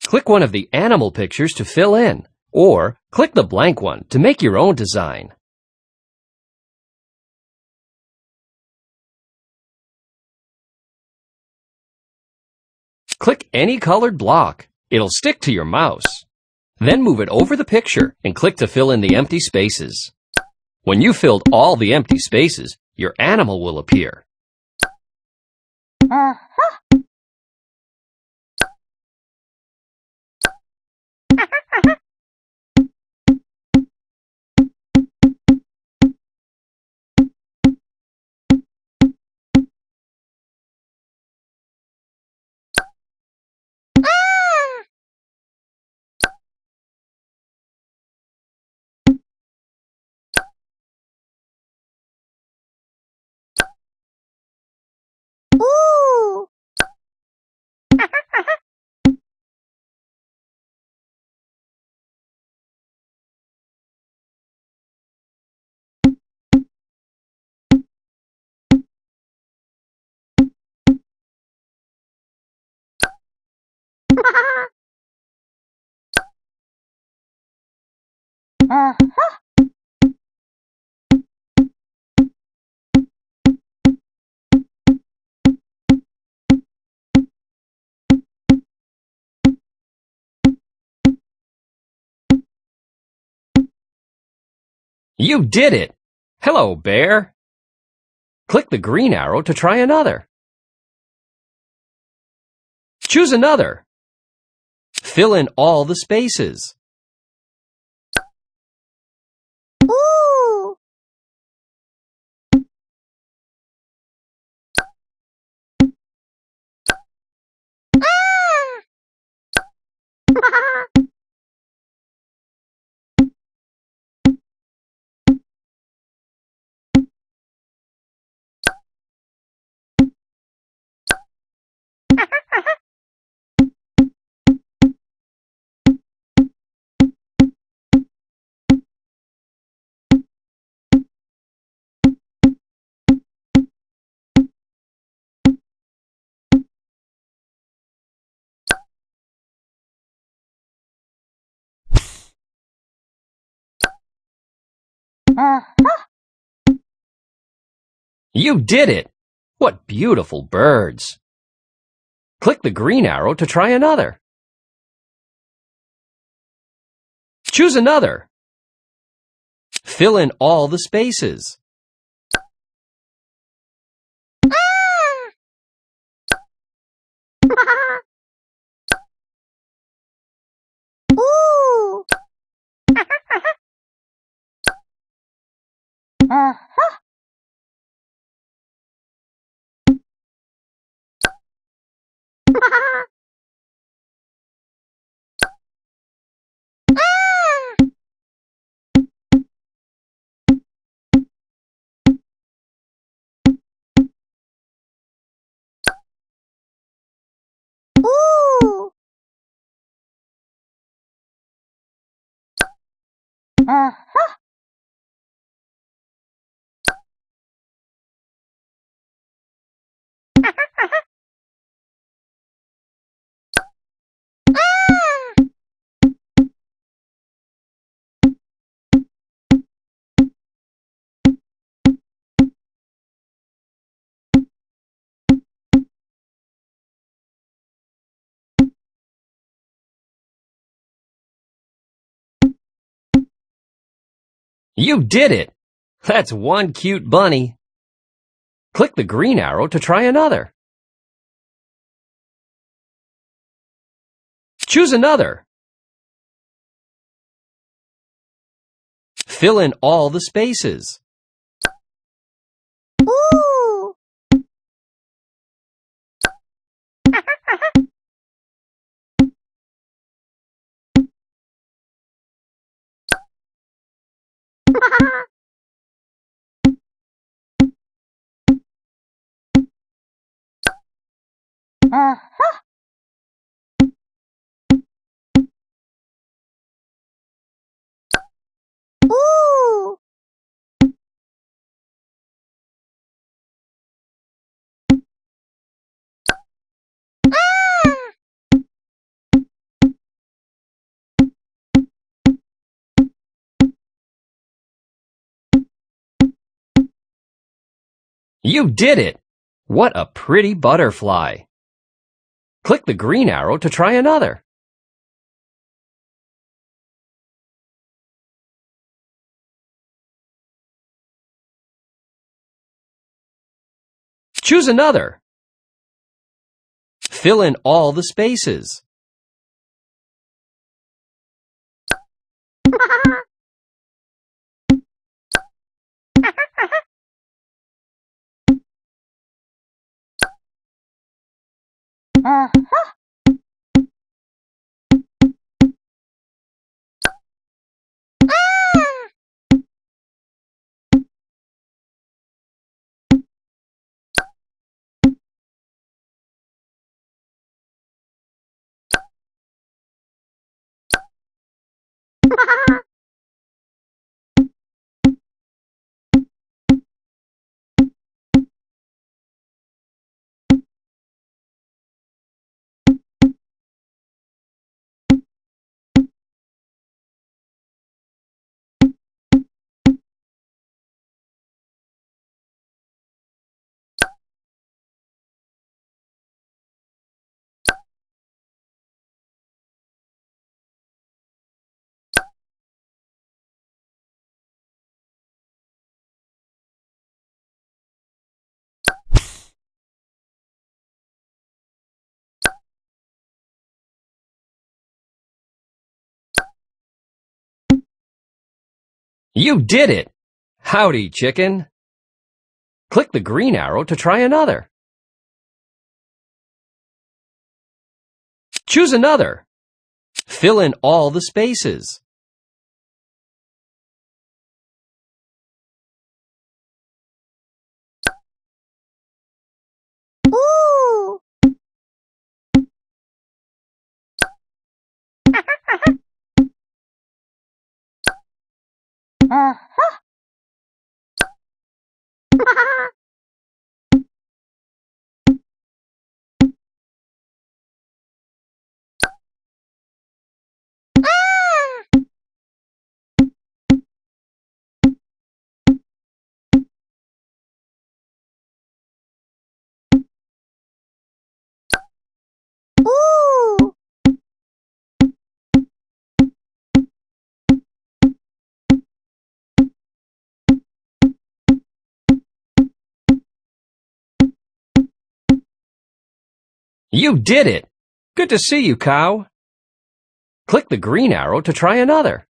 Click one of the animal pictures to fill in, or click the blank one to make your own design. Click any colored block. It'll stick to your mouse. Then move it over the picture and click to fill in the empty spaces. When you've filled all the empty spaces, your animal will appear. You did it! Hello, bear! Click the green arrow to try another. Choose another. Fill in all the spaces. You did it! What beautiful birds! Click the green arrow to try another. Choose another. Fill in all the spaces. You did it! That's one cute bunny. Click the green arrow to try another. Choose another. Fill in all the spaces. You did it! What a pretty butterfly! Click the green arrow to try another. Choose another. Fill in all the spaces. You did it! Howdy, chicken! Click the green arrow to try another. Choose another. Fill in all the spaces. Ooh! Uh-huh. Ooh! You did it! Good to see you, cow. Click the green arrow to try another.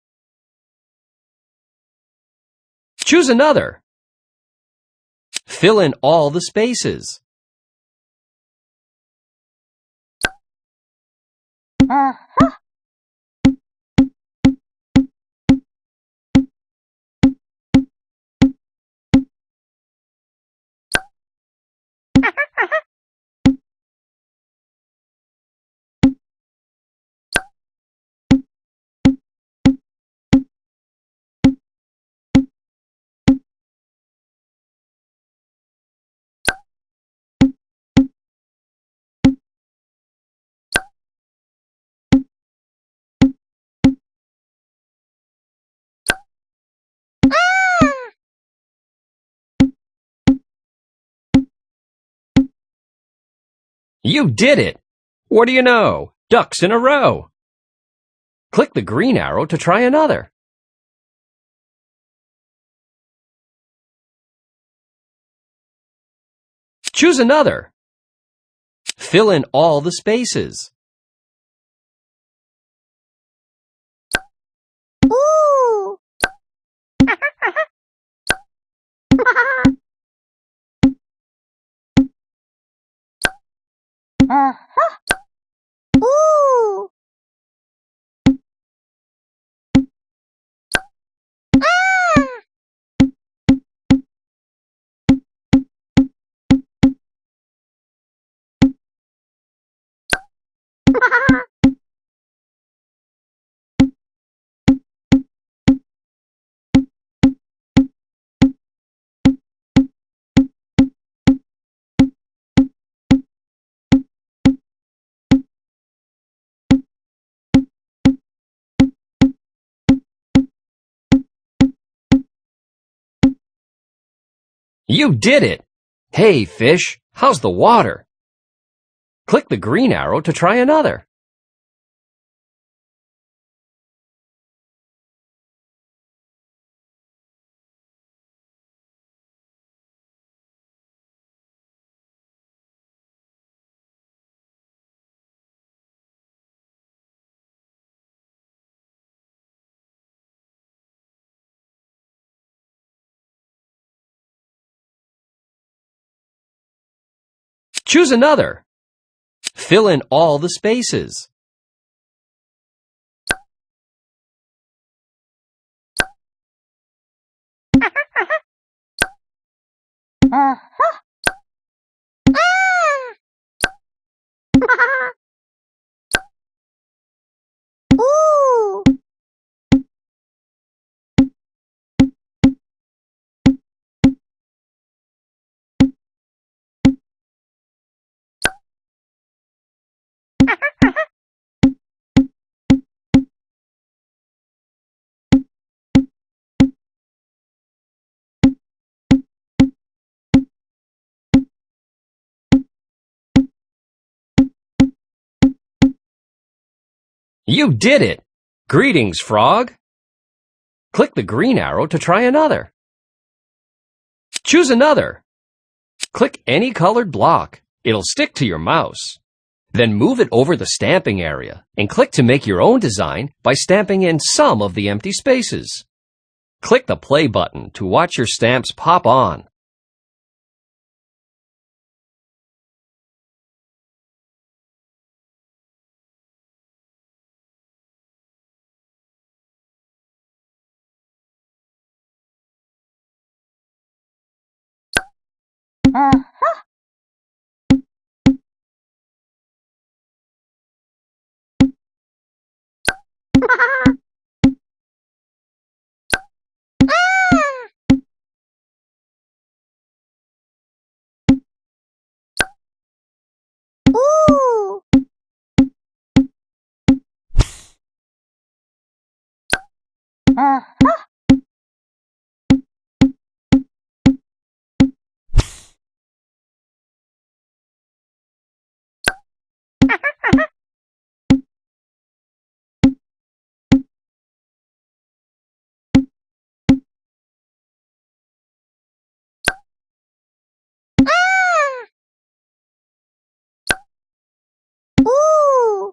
Choose another. Fill in all the spaces. Uh-huh. You did it! What do you know? Ducks in a row. Click the green arrow to try another. Choose another. Fill in all the spaces. Ooh! Uh-huh. Ooh! You did it! Hey, fish, how's the water? Click the green arrow to try another. Choose another. Fill in all the spaces. Ooh. You did it! Greetings, frog. Click the green arrow to try another. Choose another. Click any colored block. It'll stick to your mouse. Then move it over the stamping area and click to make your own design by stamping in some of the empty spaces. Click the play button to watch your stamps pop on. Ooh. Ooh.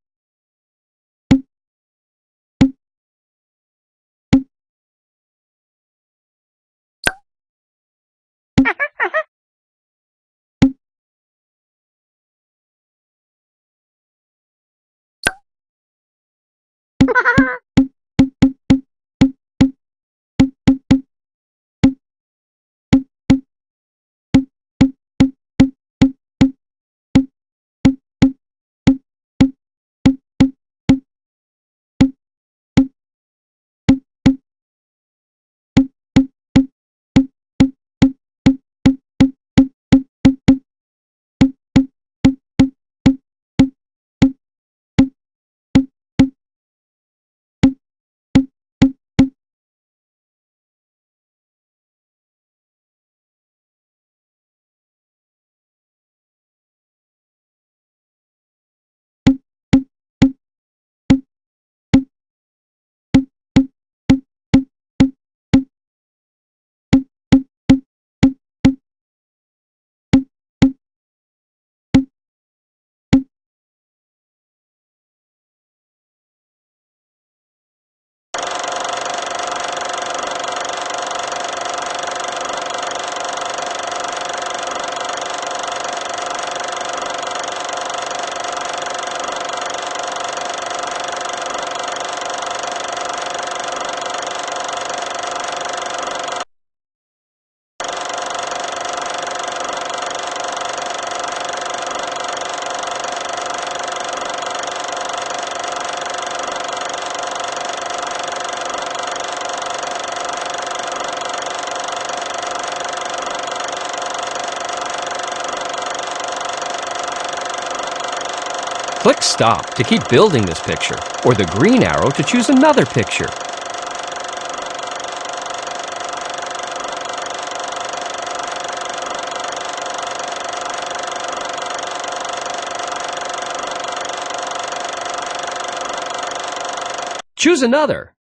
Click Stop to keep building this picture, or the green arrow to choose another picture. Choose another.